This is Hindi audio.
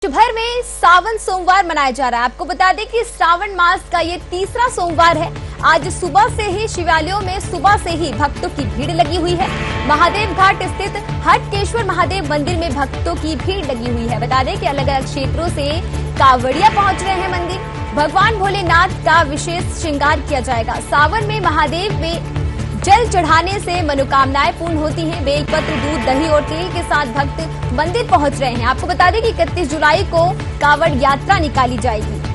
भर में सावन सोमवार मनाया जा रहा है। आपको बता दें कि श्रावण मास का ये तीसरा सोमवार है। आज सुबह से ही शिवालयों में सुबह से ही भक्तों की भीड़ लगी हुई है। महादेव घाट स्थित हटकेश्वर महादेव मंदिर में भक्तों की भीड़ लगी हुई है। बता दें कि अलग अलग क्षेत्रों से कांवड़िया पहुंच रहे हैं मंदिर। भगवान भोलेनाथ का विशेष श्रृंगार किया जाएगा। सावन में महादेव में जल चढ़ाने से मनोकामनाएं पूर्ण होती हैं। बेलपत्र, दूध, दही और तेल के साथ भक्त मंदिर पहुंच रहे हैं। आपको बता दें कि 31 जुलाई को कांवड़ यात्रा निकाली जाएगी।